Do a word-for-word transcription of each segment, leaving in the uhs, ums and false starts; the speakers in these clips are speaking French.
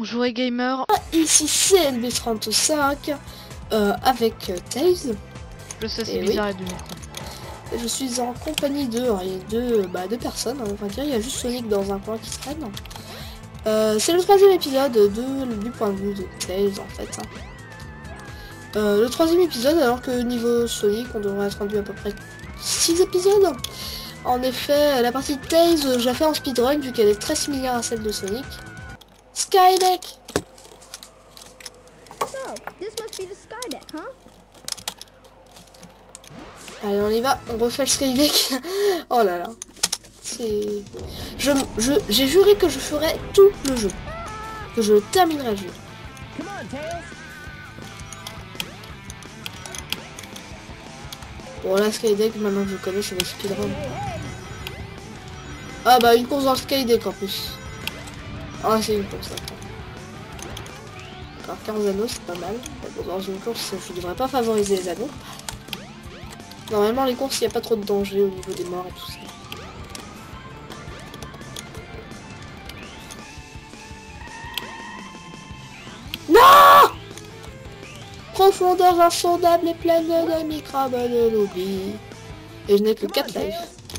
Bonjour les gamers. Ici c'est L B trente-cinq euh, avec euh, Tails. Je sais, c'est Et bizarre oui. de micro. Je suis en compagnie de, alors, il y a deux, bah, deux personnes, on va dire. Il y a juste Sonic dans un coin qui se traîne. Euh, c'est le troisième épisode de, du point de vue de Tails en fait. Euh, le troisième épisode, alors que niveau Sonic, on devrait être rendu à peu près six épisodes. En effet, la partie de Tails, je la fais en speedrun vu qu'elle est très similaire à celle de Sonic. Skydeck! So, this must be the Skydeck, huh? Allez, on y va, on refait le Skydeck. Oh là là. C'est... Je, je, j'ai juré que je ferais tout le jeu. Que je terminerai le jeu. Come on, Tails. Bon là, Skydeck, maintenant que je connais, c'est le speedrun. Ah bah, une course dans le Skydeck en plus. Ah, c'est une course, d'accord. D'accord, quinze anneaux, c'est pas mal. Bon, dans une course, je devrais pas favoriser les anneaux. Normalement, les courses, il n'y a pas trop de danger au niveau des morts et tout ça. Non! Profondeur insondable et pleine de microbes de l'oubli. Et je n'ai que quatre lives.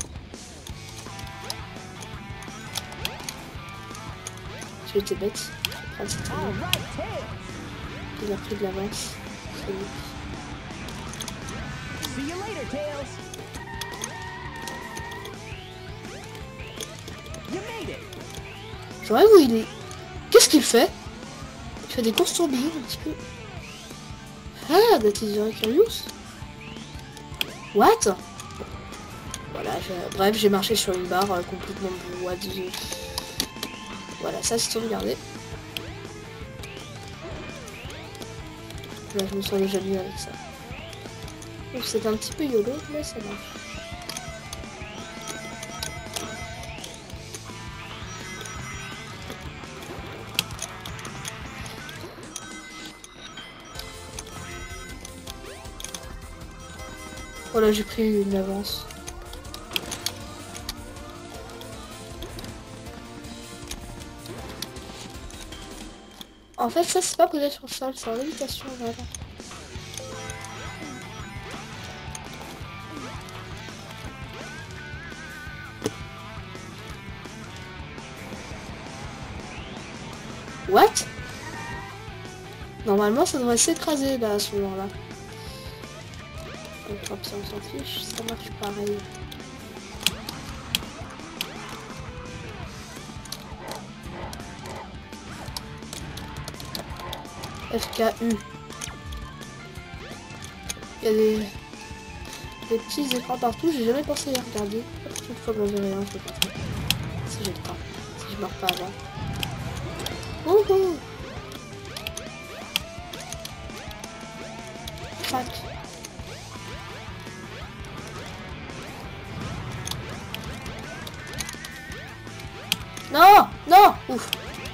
J'ai été bête. Je vais prendre cette année. Il a pris de l'avance. C'est lui. See you later, Tails. You made it. J'aurais où il est. Qu'est-ce qu'il fait? Il fait des courses tourbillons un petit peu. Ah, that is very curious. What? Voilà, je... bref, j'ai marché sur une barre euh, complètement what the... Voilà, ça c'est sauvegardé. Là, je me sens déjà mieux avec ça. C'est un petit peu yolo, mais ça marche. Voilà, j'ai pris une avance. En fait, ça c'est pas posé sur le sol, c'est en lévitation vraiment. What? Normalement, ça devrait s'écraser là à ce moment-là. Donc, hop, si on s'en fiche, ça marche pareil. F K U. Il y a des, des petits écrans partout, j'ai jamais pensé à les regarder. Une fois que j'en verrai un, je vais pas faire. Si j'ai le temps. Si je meurs pas avant. Wouhou! Crac. Non! Non! Ouf!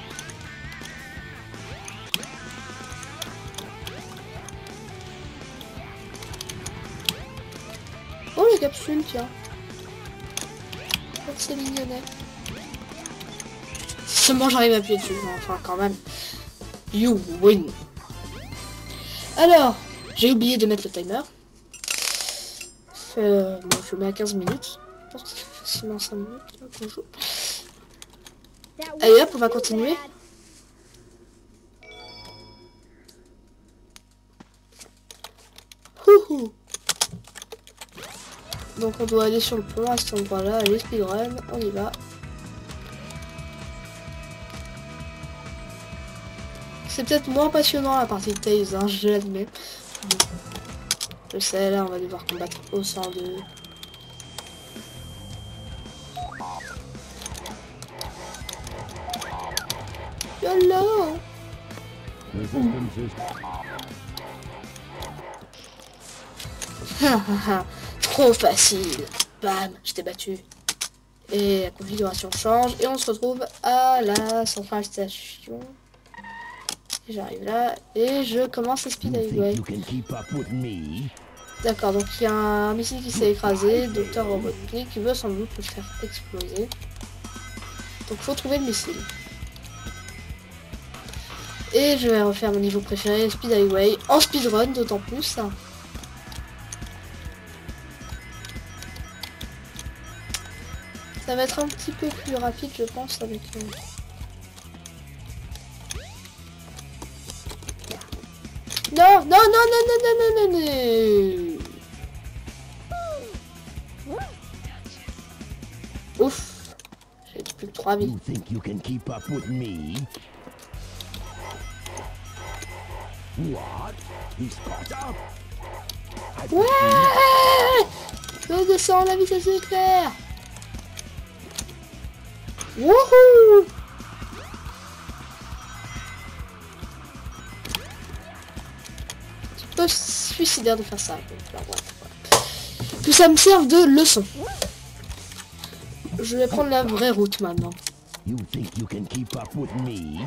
Oh, les capsules, tiens. Oh, c'est mignonnet. Seulement j'arrive à appuyer dessus, enfin quand même. You win. Alors, j'ai oublié de mettre le timer. Euh, bon, je le mets à quinze minutes. Je pense que ça fait facilement cinq minutes là, qu'on joue. Allez hop, on va continuer. Houhou. Donc on doit aller sur le pont à cet endroit-là, allez speedrun, on y va. C'est peut-être moins passionnant la partie de Tails, hein, je l'admets. Bon. Je sais, là on va devoir combattre au cent deux. YOLO. Trop facile. Bam, je t'ai battu. Et la configuration change et on se retrouve à la centrale station. J'arrive là et je commence à speed highway. D'accord, donc il y a un missile qui s'est écrasé, Docteur Robotnik qui veut sans doute le faire exploser. Donc faut trouver le missile. Et je vais refaire mon niveau préféré, Speed Highway, en speedrun d'autant plus. Ça va être un petit peu plus rapide je pense avec... Euh... Non, non, non, non, non, non, non, non, non. Ouf. J'ai plus que trois vies. Ouais. Je descends la vitesse éclair. Wouhou. C'est un peu suicidaire de faire ça. Donc, là, ouais, ouais. Que ça me serve de leçon. Je vais prendre la vraie route maintenant. You think you can keep up with me?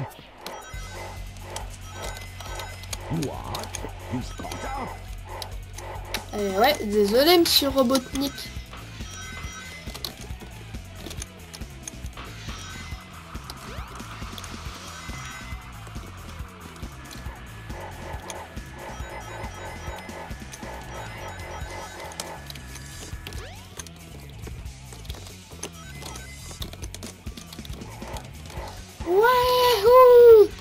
What? He's caught up. Euh, ouais, désolé monsieur Robotnik. Wouhou!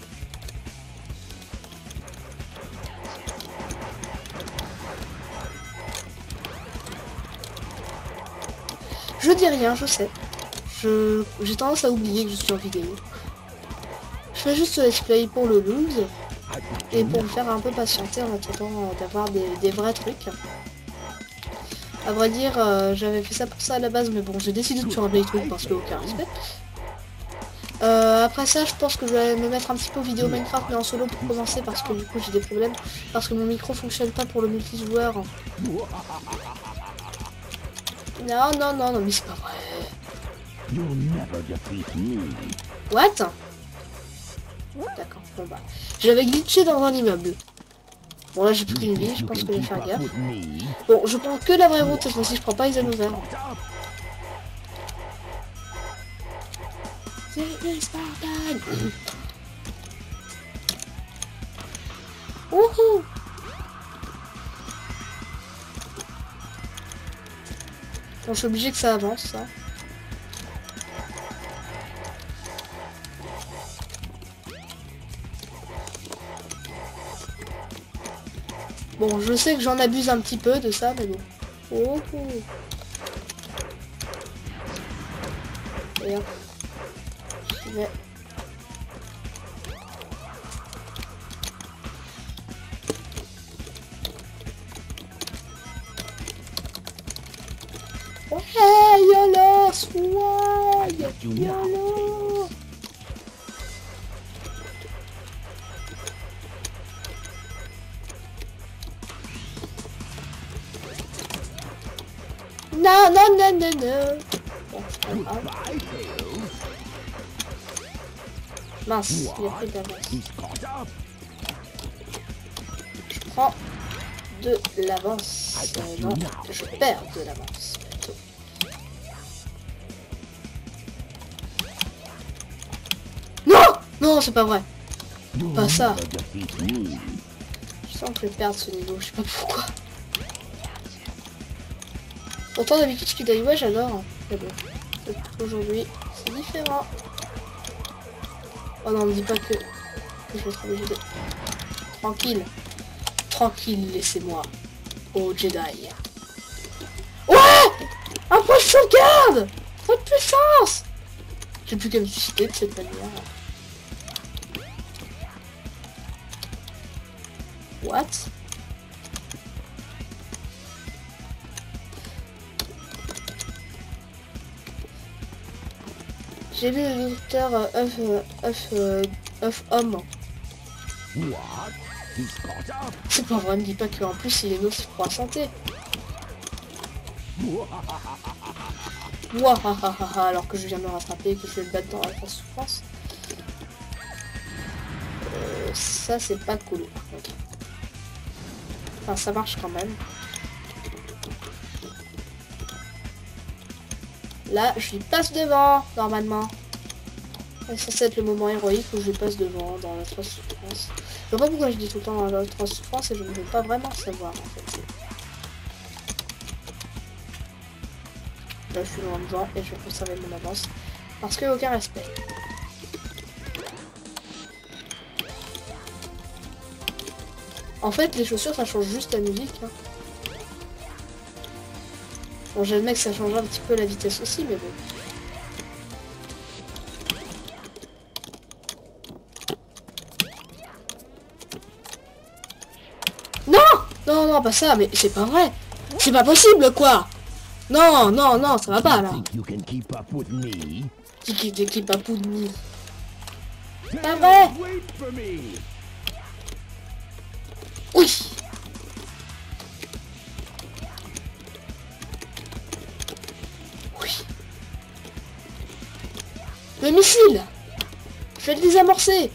Je dis rien, je sais. Je j'ai tendance à oublier que je suis en vidéo. Je fais juste ce let's play pour le loot et pour me faire un peu patienter en attendant d'avoir des, des vrais trucs. À vrai dire, euh, j'avais fait ça pour ça à la base, mais bon, j'ai décidé de faire un playthrough parce que aucun respect. Euh, après ça, je pense que je vais me mettre un petit peu vidéo Minecraft, mais en solo pour commencer, parce que du coup j'ai des problèmes, parce que mon micro fonctionne pas pour le multijoueur. Non, non, non, non, mais c'est pas vrai. What? D'accord, bon bah. J'avais glitché dans un immeuble. Bon là j'ai pris une vie, je pense que je vais faire gaffe. Bon, je prends que la vraie route cette fois-ci, je prends pas les anneaux verts. C'est Spartan. Wouhou. Bon, je suis obligé que ça avance, ça. Bon, je sais que j'en abuse un petit peu de ça, mais bon. Oh, oh. Et hop. Je vais... Ouais, YOLO, swag, YOLO. Non, non, non, non, non. Bon, c'est pas grave. Mince, il a pris de l'avance. Je prends de l'avance. Euh, non, je perds de l'avance. Non, non, c'est pas vrai. Pas ça. Je sens que je vais perdre ce niveau, je sais pas pourquoi. Pourtant d'habitude Speed Highway j'adore. Mais bon, aujourd'hui c'est différent. Oh non, me dis pas que, que je vais être obligé de... Tranquille. Tranquille, laissez-moi. Oh Jedi. Ouais. Un point de sauvegarde. Trop de puissance. J'ai plus qu'à me suicider de cette manière. What? J'ai vu le docteur œuf œuf œuf homme. C'est pas vrai, ne dis pas qu'en plus il est nocif pour la santé. Ouahahaha, alors que je viens de me rattraper et que je vais me battre dans la souffrance. Euh, ça c'est pas cool par contre. Enfin ça marche quand même. Là, je lui passe devant, normalement. C'est censé être le moment héroïque où je passe devant dans la souffrance. Je sais pas pourquoi je dis tout le temps dans la souffrance et je ne veux pas vraiment savoir en fait. Là je suis loin devant et je vais conserver mon avance. Parce que aucun respect. En fait les chaussures ça change juste la musique. Hein. Bon j'admets que ça change un petit peu la vitesse aussi mais bon. Non, non, pas ça, mais c'est pas vrai. C'est pas possible, quoi. Non, non, non, ça va pas, là. Think you can keep up with me? Qui qui t'équipe à bout de mille. Pas vrai. Wait for me. Oui. Oui. Le missile. Je vais le désamorcer.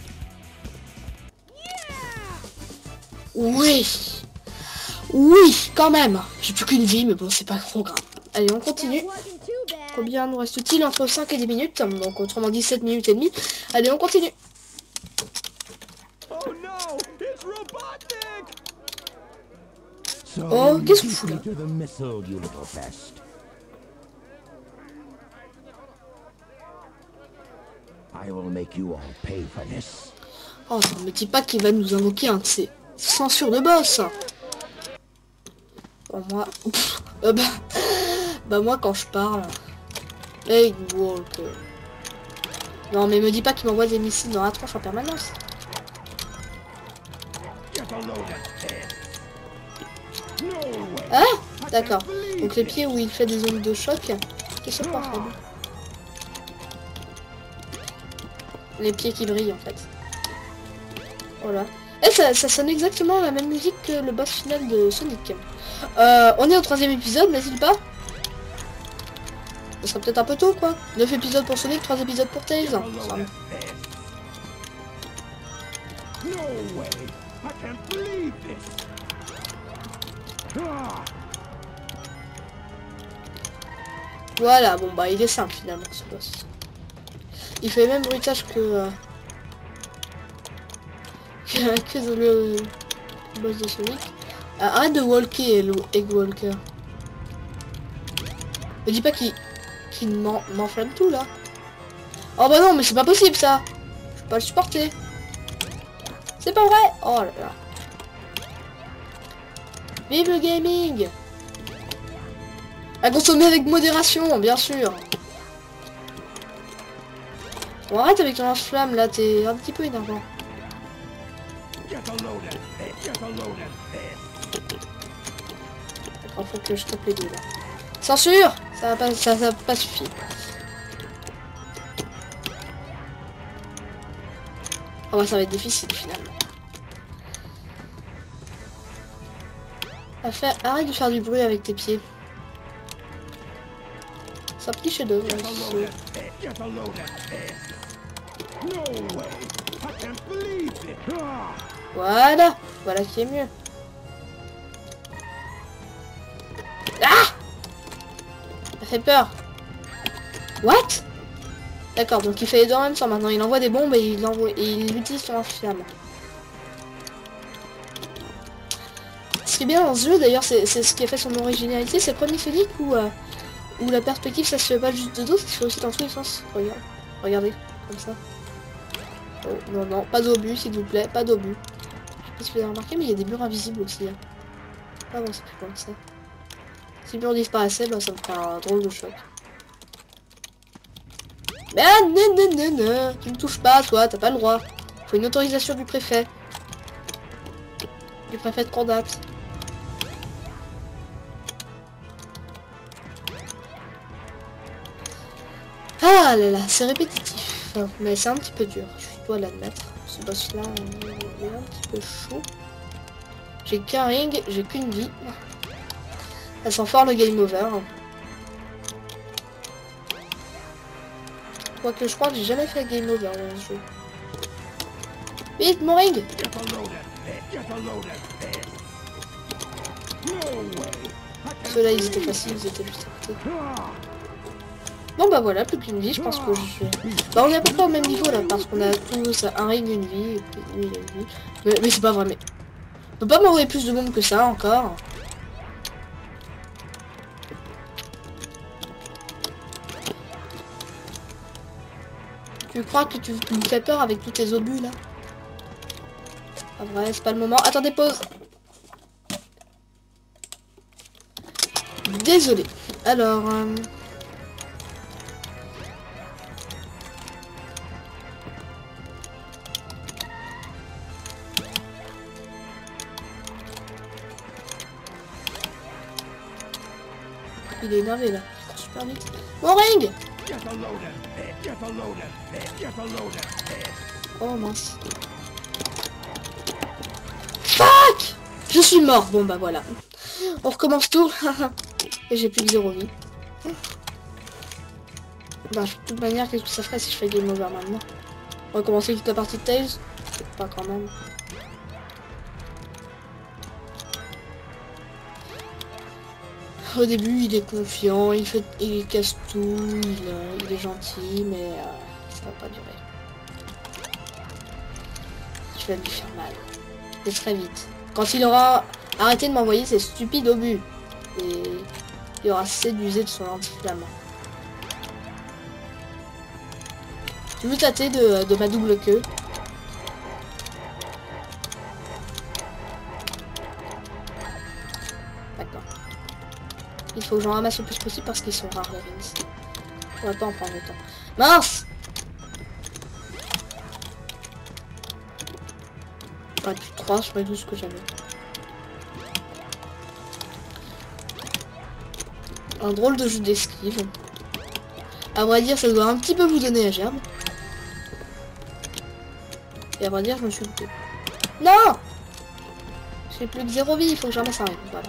Oui. Oui, quand même. J'ai plus qu'une vie, mais bon, c'est pas trop grave. Allez, on continue. Wasn't too bad. Combien nous reste-t-il? Entre cinq et dix minutes. Donc, autrement dit, sept minutes et demie. Allez, on continue. Oh no, it's robotic. So Oh, you qu'est-ce que beat vous foutez me là? to the missile, you little pest. I will make you all pay for this. Oh, ça me dit pas qu'il va nous invoquer un de ces censures de boss. Bon, moi... Pff, euh, bah... bah moi, quand je parle... Hey, Walker. Non, mais me dis pas qu'il m'envoie des missiles dans la tronche en permanence. Get a load of this. No way. Ah, d'accord. Donc les pieds où il fait des ondes de choc, qui sont pas faibles. Les pieds qui brillent, en fait. Voilà. Et ça, ça sonne exactement la même musique que le boss final de Sonic. Euh, on est au troisième épisode, n'est-il pas? Ce sera peut-être un peu tôt, quoi. neuf épisodes pour Sonic, trois épisodes pour Tails. Get a Enfin, load of this. No way. I can't believe this. Ah. voilà, bon bah il est simple finalement ce boss. Il fait le même bruitage que... Euh, que, que dans le boss de Sonic. Euh, arrête de walker, Egg Walker. Me dis pas qu'il qu'il m'en- m'enflamme tout là. Oh bah non, mais c'est pas possible ça. Je peux pas le supporter. C'est pas vrai. Oh là là. Vive le gaming. À consommer avec modération, bien sûr. Bon, arrête avec ton lance-flamme là, t'es un petit peu énervant. Get a load of this. Get a load of this. D'accord, faut que je tape les deux là. Censure. Ça va pas, ça, ça va pas suffire. Oh bah ça va être difficile finalement. À faire... Arrête de faire du bruit avec tes pieds. C'est un petit chef-d'œuvre. Get a load of this. Get a load of this. No way. I can't believe it. Ah. Voilà. Voilà qui est mieux. Ah! Ça fait peur. What? D'accord, donc il fait les deux en même temps maintenant. Il envoie des bombes et il envoie et il utilise son lance-flamme. Ce qui est bien dans ce jeu d'ailleurs, c'est ce qui a fait son originalité, c'est le premier Sonic où, euh, où la perspective ça se fait pas juste de dos, ça se fait aussi dans tous les sens. Regarde, regardez, comme ça. Oh non non, pas d'obus s'il vous plaît, pas d'obus. Je sais pas si vous avez remarqué, mais il y a des murs invisibles aussi. Hein. Ah bon, c'est plus comme ça. Si le mur disparaissait, bah, ça me ferait un drôle de choc. Mais ah, non, non, non, non, tu me touches pas, toi, t'as pas le droit. Faut une autorisation du préfet. Du préfet de Condat. Ah là là, c'est répétitif. Enfin, mais c'est un petit peu dur, je dois l'admettre. Ce boss là, il est un petit peu chaud. J'ai qu'un ring, j'ai qu'une vie. Ça sent fort le game over. Quoique je crois que j'ai jamais fait game over dans ce jeu. Vite mon ring! Get a load of this. Get a load of this. No way. I can't Ceux-là ils étaient believe faciles, ils étaient juste à côté. it. Ah. Bon bah voilà, plus qu'une vie, je pense que je suis... Bah on est à peu près au même niveau là, parce qu'on a tous un ring, une vie, et puis lui il a une vie. Mais, mais c'est pas vrai, mais... On peut pas m'envoyer plus de bombes que ça encore. Tu crois que tu, tu me fais peur avec tous tes obus là? Pas vrai, c'est pas le moment. Attendez, pause. Désolé. Alors... Euh... Il est énervé là. Il court super vite. Mon ring! Oh mince. Fuck! Je suis mort. Bon bah voilà. On recommence tout. Et j'ai plus que zéro vie. Bah de toute manière, qu'est-ce que ça ferait si je fais game over maintenant? On va commencer toute la partie de Tails? Pas quand même. Au début, il est confiant, il fait, il casse tout, il, euh, il est gentil, mais euh, ça va pas durer. Je vais lui faire mal. Et très vite. Quand il aura arrêté de m'envoyer ses stupides obus, et il aura cessé d'user de son anti-flamme. Tu veux tâter de, de ma double queue? D'accord. Il faut que j'en ramasse le plus possible parce qu'ils sont rares les rings. On va pas en prendre autant. Mince! Ouais, plus trois sur les douze que j'avais. Un drôle de jeu d'esquive. À vrai dire, ça doit un petit peu vous donner la gerbe. Et à vrai dire, je me suis loupé. Non! J'ai plus que zéro vie, il faut que je ramasse un ring. Voilà.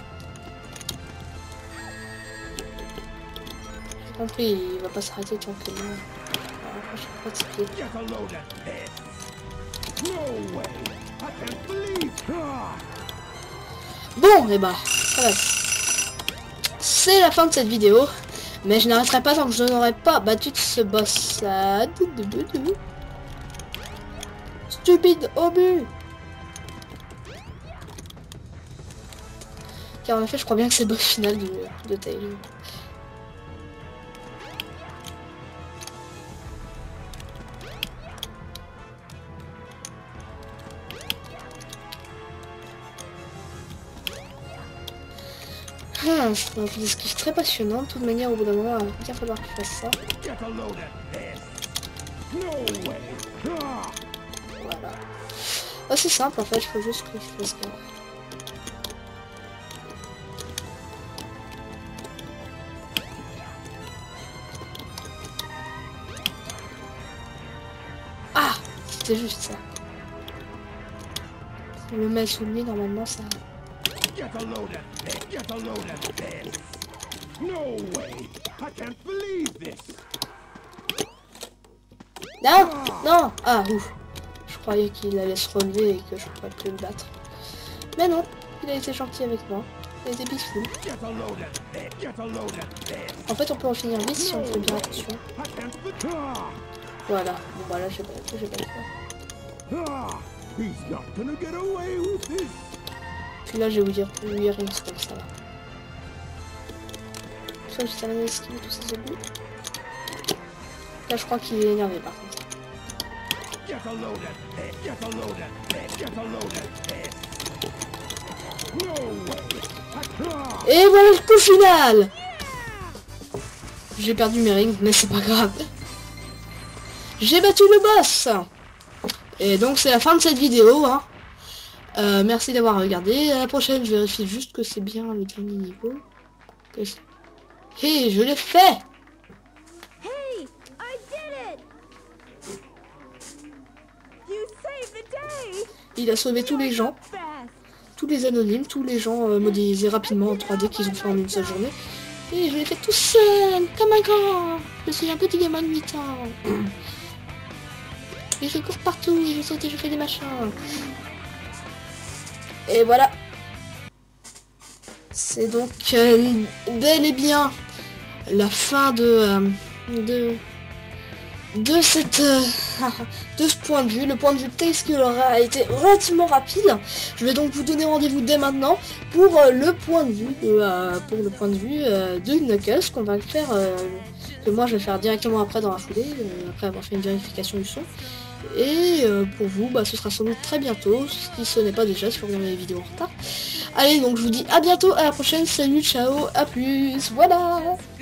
J'ai compris, il va pas s'arrêter tranquillement. Alors, je sais pas de ses pieds. Bon, et bah, ça va. C'est la fin de cette vidéo. Mais je n'arrêterai pas tant que je n'aurai pas battu de ce boss. là. Stupide obus. Car en effet, je crois bien que c'est le boss final du, de Tails. Ah, c'est un esquive très passionnant. De toute manière, au bout d'un moment, il va falloir que je fasse ça. Voilà. Oh, c'est simple en fait, il faut juste que je fasse ça. Ah, c'était juste ça. Si je le mets sous lui, normalement ça... Get a load of this! Get a load of this! No way! I can't believe this! Non! Non! Ah, ouf! Je croyais qu'il allait se relever et que je pourrais plus le battre. Mais non! Il a été gentil avec moi. Il a été peaceful. En fait, on peut en finir vite si on fait bien attention. Voilà. Bon, voilà, j'ai pas, j'ai pas le choix. Puis là, je vais vous dire lui rings comme ça. Soit j'ai terminé l'esquive tous ces obus. Là, je crois qu'il est énervé par contre. Et voilà le coup final. J'ai perdu mes rings, mais c'est pas grave. J'ai battu le boss. Et donc c'est la fin de cette vidéo. Hein. Euh, merci d'avoir regardé. À la prochaine, je vérifie juste que c'est bien le dernier niveau. Hé, hey, je l'ai fait. Hey, I did it! You saved the day! Il a sauvé tous les gens. Tous les anonymes, tous les gens euh, modélisés rapidement en trois D qu'ils ont fait en une seule journée. Et je l'ai fait tout seul, comme un grand. Je suis un petit gamin de huit ans. Et je cours partout, et je saute et je fais des machins. Et voilà. C'est donc euh, bel et bien la fin de, euh, de de cette euh, de ce point de vue. Le point de vue de TasteKiller a été relativement rapide. Je vais donc vous donner rendez-vous dès maintenant pour euh, le point de vue de, euh, pour le point de vue euh, de Knuckles qu'on va faire euh, que moi je vais faire directement après dans la foulée euh, après avoir fait une vérification du son. Et euh, pour vous, bah, ce sera sans doute très bientôt, si ce n'est pas déjà, si vous regardez les vidéos en retard. Allez, donc je vous dis à bientôt, à la prochaine, salut, ciao, à plus, voilà.